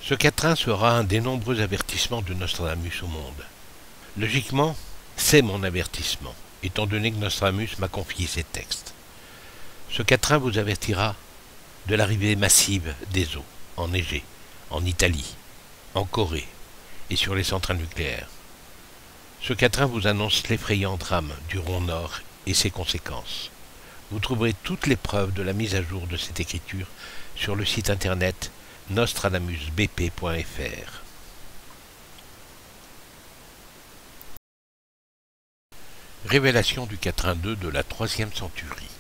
Ce quatrain sera un des nombreux avertissements de Nostradamus au monde. Logiquement, c'est mon avertissement, étant donné que Nostradamus m'a confié ces textes. Ce quatrain vous avertira de l'arrivée massive des eaux enneigées en Italie, en Corée et sur les centrales nucléaires. Ce quatrain vous annonce l'effrayant drame du rond Nord et ses conséquences. Vous trouverez toutes les preuves de la mise à jour de cette écriture sur le site internet nostradamusbp.fr. Révélation du quatrain 2 de la 3e centurie.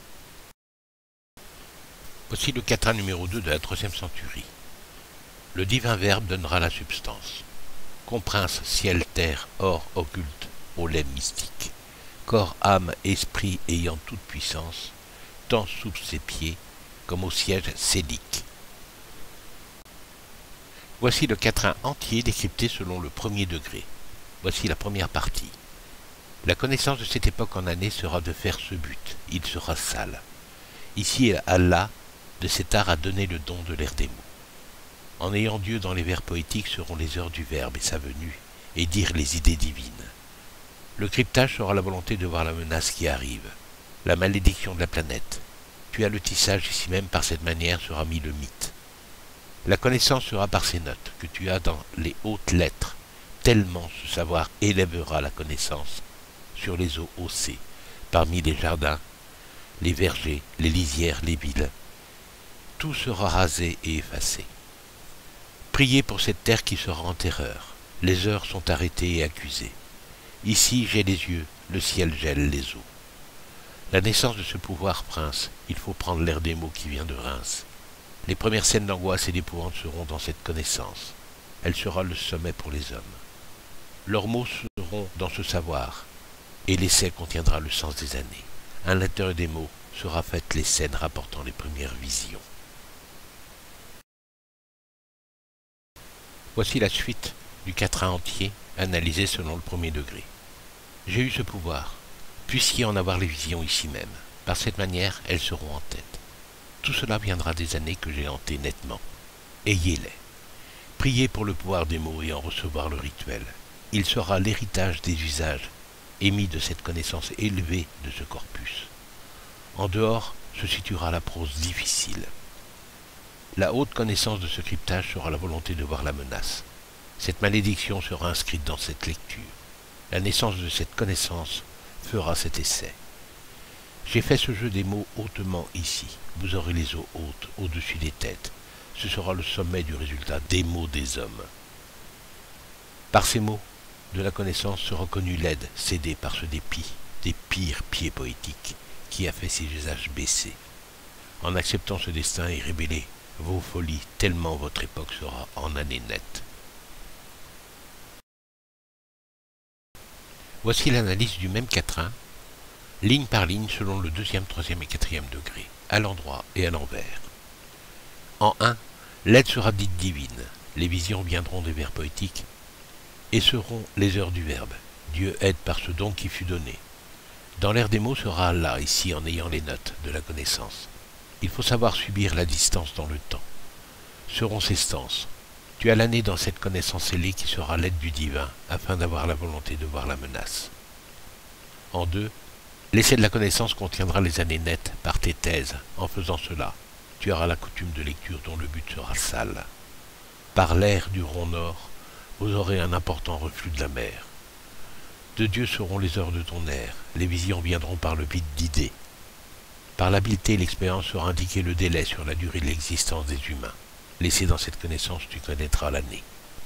Voici le quatrain numéro 2 de la 3e centurie. Le divin Verbe donnera la substance. Comprince, ciel, terre, or occulte, au lait mystique. Corps, âme, esprit ayant toute puissance, tant sous ses pieds comme au siège sédique. Voici le quatrain entier décrypté selon le premier degré. Voici la première partie. La connaissance de cette époque en année sera de faire ce but. Il sera sale. Ici, Allah, de cet art, a donné le don de l'air des mots. En ayant Dieu dans les vers poétiques seront les heures du Verbe et sa venue, et dire les idées divines. Le cryptage sera la volonté de voir la menace qui arrive, la malédiction de la planète. Puis à le tissage ici même par cette manière sera mis le mythe. La connaissance sera par ces notes que tu as dans les hautes lettres, tellement ce savoir élèvera la connaissance sur les eaux haussées, parmi les jardins, les vergers, les lisières, les villes. Tout sera rasé et effacé. Priez pour cette terre qui sera en terreur. Les heures sont arrêtées et accusées. Ici j'ai les yeux, le ciel gèle les eaux. La naissance de ce pouvoir, prince, il faut prendre l'air des mots qui vient de Reims. Les premières scènes d'angoisse et d'épouvante seront dans cette connaissance. Elle sera le sommet pour les hommes. Leurs mots seront dans ce savoir, et l'essai contiendra le sens des années. À l'intérieur des mots sera faite les scènes rapportant les premières visions. Voici la suite du quatrain entier, analysé selon le premier degré. J'ai eu ce pouvoir. Puissiez en avoir les visions ici même. Par cette manière, elles seront en tête. Tout cela viendra des années que j'ai hantées nettement. Ayez-les. Priez pour le pouvoir des mots et en recevoir le rituel. Il sera l'héritage des usages émis de cette connaissance élevée de ce corpus. En dehors se situera la prose difficile. La haute connaissance de ce cryptage sera la volonté de voir la menace. Cette malédiction sera inscrite dans cette lecture. La naissance de cette connaissance fera cet essai. J'ai fait ce jeu des mots hautement ici. Vous aurez les eaux hautes au-dessus des têtes. Ce sera le sommet du résultat des mots des hommes. Par ces mots, de la connaissance sera connue l'aide cédée par ce dépit, des pires pieds poétiques, qui a fait ses usages baisser. En acceptant ce destin et révéler vos folies, tellement votre époque sera en année nette. Voici l'analyse du même quatrain, ligne par ligne selon le 2e, 3e et 4e degré, à l'endroit et à l'envers. En 1, l'aide sera dite divine, les visions viendront des vers poétiques, et seront les heures du Verbe. Dieu aide par ce don qui fut donné. Dans l'air des mots sera Allah, ici en ayant les notes de la connaissance. Il faut savoir subir la distance dans le temps. Seront ces stances. Tu as l'année dans cette connaissance ailée qui sera l'aide du divin, afin d'avoir la volonté de voir la menace. En 2, l'essai de la connaissance contiendra les années nettes par tes thèses. En faisant cela, tu auras la coutume de lecture dont le but sera sale. Par l'air du rond Nord, vous aurez un important reflux de la mer. De Dieu seront les heures de ton air, les visions viendront par le vide d'idées. Par l'habileté et l'expérience sera indiqué le délai sur la durée de l'existence des humains. Laissé dans cette connaissance, tu connaîtras l'année.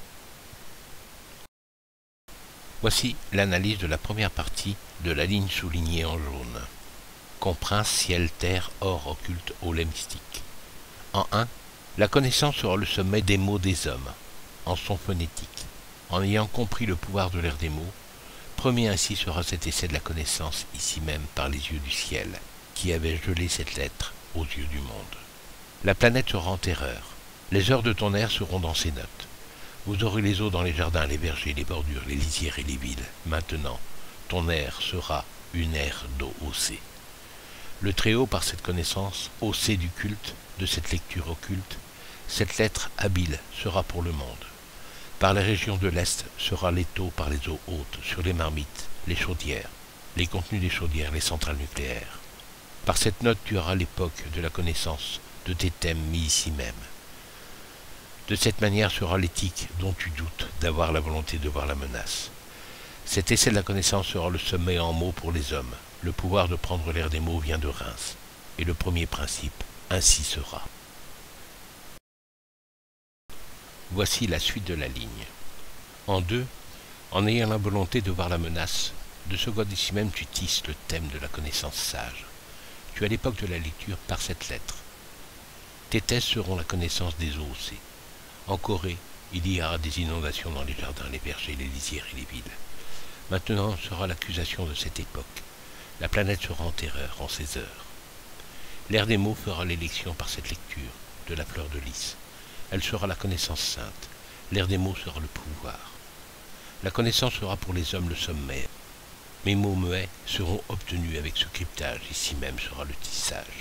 Voici l'analyse de la première partie de la ligne soulignée en jaune. Comprince, ciel, terre, or occulte, au lait mystique. En 1, la connaissance sera le sommet des mots des hommes, en son phonétique. En ayant compris le pouvoir de l'air des mots, premier ainsi sera cet essai de la connaissance ici même par les yeux du ciel, qui avait gelé cette lettre aux yeux du monde. La planète sera en terreur. Les heures de ton air seront dans ces notes. Vous aurez les eaux dans les jardins, les vergers, les bordures, les lisières et les villes. Maintenant, ton air sera une ère d'eau haussée. Le Très-Haut, par cette connaissance haussée du culte, de cette lecture occulte, Cette lettre habile sera pour le monde. Par les régions de l'Est sera l'étau par les eaux hautes, sur les marmites, les chaudières, les contenus des chaudières, les centrales nucléaires. Par cette note, tu auras l'époque de la connaissance de tes thèmes mis ici même. De cette manière sera l'éthique dont tu doutes d'avoir la volonté de voir la menace. Cet essai de la connaissance sera le sommet en mots pour les hommes. Le pouvoir de prendre l'air des mots vient de Reims. Et le premier principe, ainsi sera. Voici la suite de la ligne. En 2, en ayant la volonté de voir la menace, de ce code ici même tu tisses le thème de la connaissance sage. Tu as l'époque de la lecture par cette lettre. Tes thèses seront la connaissance des OOC. En Corée, il y aura des inondations dans les jardins, les vergers, les lisières et les villes. Maintenant sera l'accusation de cette époque. La planète sera en terreur en ces heures. L'air des mots fera l'élection par cette lecture de la fleur de lys. Elle sera la connaissance sainte. L'air des mots sera le pouvoir. La connaissance sera pour les hommes le sommet. Mes mots muets seront obtenus avec ce cryptage. Ici même sera le tissage.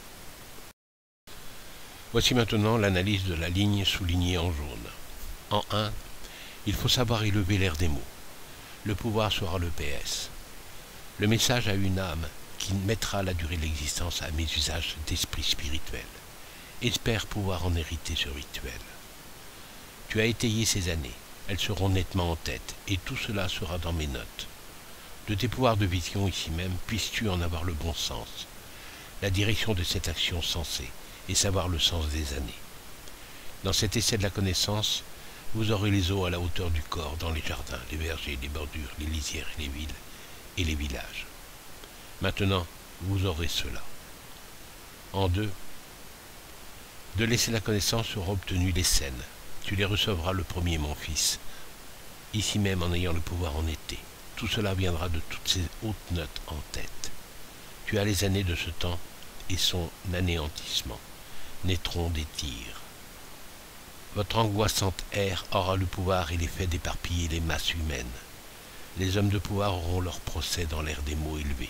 Voici maintenant l'analyse de la ligne soulignée en jaune. En 1, il faut savoir élever l'air des mots. Le pouvoir sera le PS. Le message a une âme qui mettra la durée de l'existence à mes usages d'esprit spirituel. Espère pouvoir en hériter ce rituel. Tu as étayé ces années, elles seront nettement en tête, et tout cela sera dans mes notes. De tes pouvoirs de vision ici même, puisses-tu en avoir le bon sens, la direction de cette action sensée, et savoir le sens des années. Dans cet essai de la connaissance, vous aurez les eaux à la hauteur du corps dans les jardins, les vergers, les bordures, les lisières, les villes et les villages. Maintenant, vous aurez cela. En 2, de laisser la connaissance seront obtenues les scènes. Tu les recevras le premier, mon fils, ici même en ayant le pouvoir en été. Tout cela viendra de toutes ces hautes notes en tête. Tu as les années de ce temps et son anéantissement naîtront des tirs. Votre angoissante ère aura le pouvoir et l'effet d'éparpiller les masses humaines. Les hommes de pouvoir auront leur procès dans l'air des mots élevés.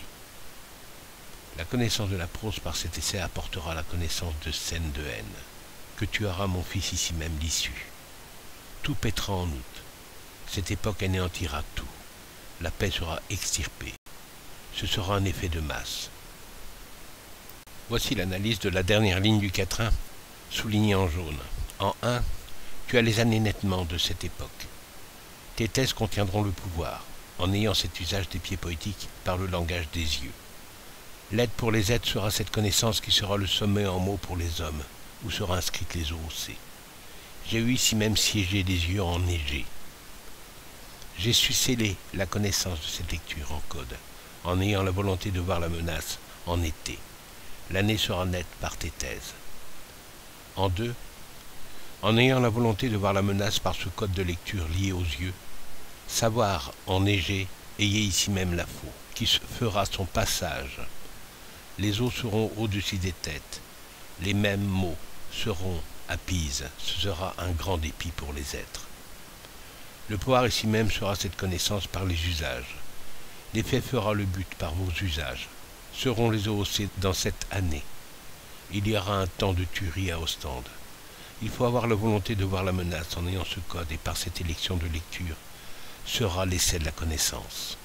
La connaissance de la prose par cet essai apportera la connaissance de scènes de haine, que tu auras, mon fils, ici même l'issue. Tout pètera en août. Cette époque anéantira tout. La paix sera extirpée. Ce sera un effet de masse. Voici l'analyse de la dernière ligne du quatrain, soulignée en jaune. En 1, tu as les années nettement de cette époque. Tes thèses contiendront le pouvoir, en ayant cet usage des pieds poétiques par le langage des yeux. L'aide pour les êtres sera cette connaissance qui sera le sommet en mots pour les hommes, où sera inscrite les OOC. J'ai eu ici même siégé des yeux enneigés. J'ai su sceller la connaissance de cette lecture en code, en ayant la volonté de voir la menace en été. L'année sera nette par tes thèses. En 2, en ayant la volonté de voir la menace par ce code de lecture lié aux yeux, savoir enneiger, ayez ici même la faux, qui fera son passage. Les eaux seront au-dessus des têtes, les mêmes mots seront à Pise, ce sera un grand dépit pour les êtres. Le pouvoir ici même sera cette connaissance par les usages. L'effet fera le but par vos usages. Seront les OOC dans cette année. Il y aura un temps de tuerie à Ostende. Il faut avoir la volonté de voir la menace en ayant ce code et par cette élection de lecture sera l'essai de la connaissance.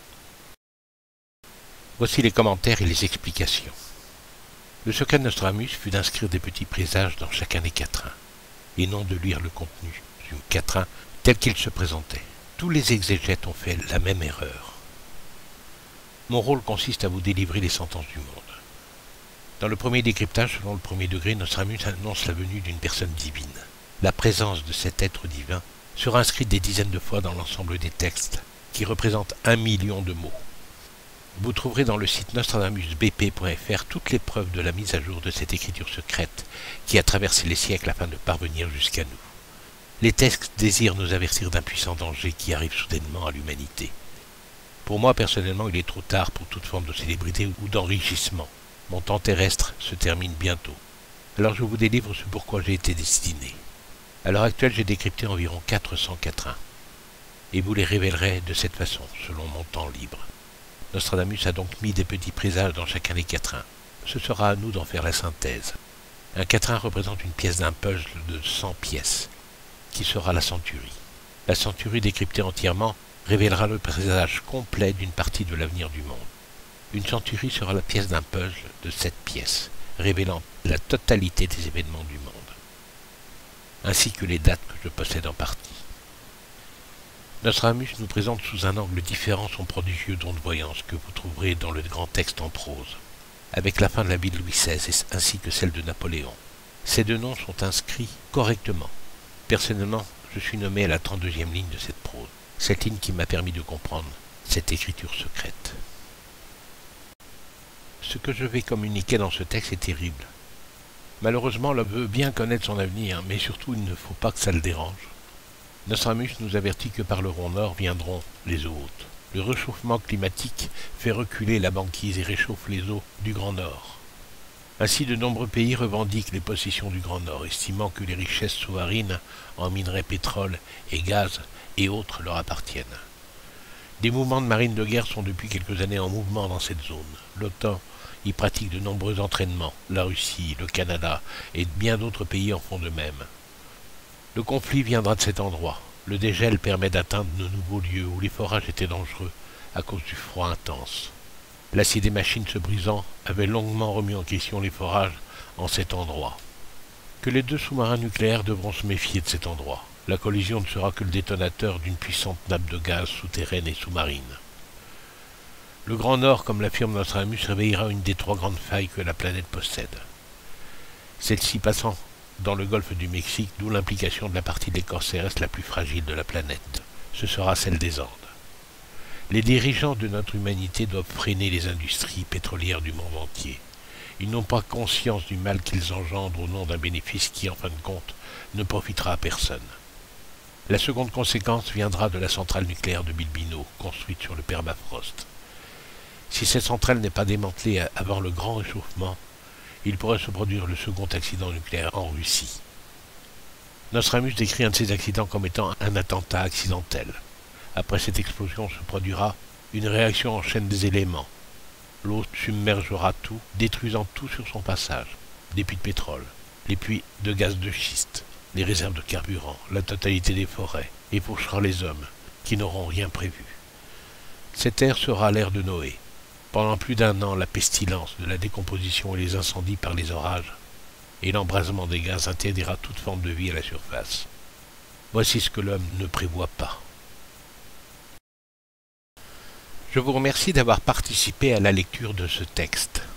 Voici les commentaires et les explications. Le secret de Nostradamus fut d'inscrire des petits présages dans chacun des quatrains, et non de lire le contenu du quatrain tel qu'il se présentait. Tous les exégètes ont fait la même erreur. Mon rôle consiste à vous délivrer les sentences du monde. Dans le premier décryptage, selon le premier degré, Nostradamus annonce la venue d'une personne divine. La présence de cet être divin sera inscrite des dizaines de fois dans l'ensemble des textes, qui représentent 1 million de mots. Vous trouverez dans le site nostradamusbp.fr toutes les preuves de la mise à jour de cette écriture secrète qui a traversé les siècles afin de parvenir jusqu'à nous. Les textes désirent nous avertir d'un puissant danger qui arrive soudainement à l'humanité. Pour moi, personnellement, il est trop tard pour toute forme de célébrité ou d'enrichissement. Mon temps terrestre se termine bientôt. Alors je vous délivre ce pourquoi j'ai été destiné. À l'heure actuelle, j'ai décrypté environ 400 quatrains. Et vous les révélerai de cette façon, selon mon temps libre. Nostradamus a donc mis des petits présages dans chacun des quatrains. Ce sera à nous d'en faire la synthèse. Un quatrain représente une pièce d'un puzzle de 100 pièces, qui sera la centurie. La centurie décryptée entièrement révélera le présage complet d'une partie de l'avenir du monde. Une centurie sera la pièce d'un puzzle de 7 pièces, révélant la totalité des événements du monde, ainsi que les dates que je possède en partie. Nostradamus nous présente sous un angle différent son prodigieux don de voyance que vous trouverez dans le grand texte en prose, avec la fin de la vie de Louis XVI ainsi que celle de Napoléon. Ces deux noms sont inscrits correctement. Personnellement, je suis nommé à la 32e ligne de cette prose, cette ligne qui m'a permis de comprendre cette écriture secrète. Ce que je vais communiquer dans ce texte est terrible. Malheureusement, l'homme veut bien connaître son avenir, mais surtout il ne faut pas que ça le dérange. Nostradamus nous avertit que par le rond nord viendront les eaux hautes. Le réchauffement climatique fait reculer la banquise et réchauffe les eaux du Grand Nord. Ainsi, de nombreux pays revendiquent les possessions du Grand Nord, estimant que les richesses sous-marines en minerais, pétrole et gaz et autres leur appartiennent. Des mouvements de marine de guerre sont depuis quelques années en mouvement dans cette zone. L'OTAN y pratique de nombreux entraînements. La Russie, le Canada et bien d'autres pays en font de même. Le conflit viendra de cet endroit. Le dégel permet d'atteindre de nouveaux lieux où les forages étaient dangereux à cause du froid intense. L'acier des machines se brisant avait longuement remis en question les forages en cet endroit. Que les deux sous-marins nucléaires devront se méfier de cet endroit. La collision ne sera que le détonateur d'une puissante nappe de gaz souterraine et sous-marine. Le Grand Nord, comme l'affirme Nostradamus, réveillera une des 3 grandes failles que la planète possède. Celle-ci passant dans le golfe du Mexique, d'où l'implication de la partie de l'écorce terrestre la plus fragile de la planète. Ce sera celle des Andes. Les dirigeants de notre humanité doivent freiner les industries pétrolières du monde entier. Ils n'ont pas conscience du mal qu'ils engendrent au nom d'un bénéfice qui, en fin de compte, ne profitera à personne. La seconde conséquence viendra de la centrale nucléaire de Bilbino, construite sur le permafrost. Si cette centrale n'est pas démantelée avant le grand réchauffement, il pourrait se produire le second accident nucléaire en Russie. Nostradamus décrit un de ces accidents comme étant un attentat accidentel. Après cette explosion se produira une réaction en chaîne des éléments. L'eau submergera tout, détruisant tout sur son passage. Des puits de pétrole, les puits de gaz de schiste, les réserves de carburant, la totalité des forêts, et fauchera les hommes, qui n'auront rien prévu. Cette ère sera l'ère de Noé. Pendant plus d'1 an, la pestilence de la décomposition et les incendies par les orages et l'embrasement des gaz interdira toute forme de vie à la surface. Voici ce que l'homme ne prévoit pas. Je vous remercie d'avoir participé à la lecture de ce texte.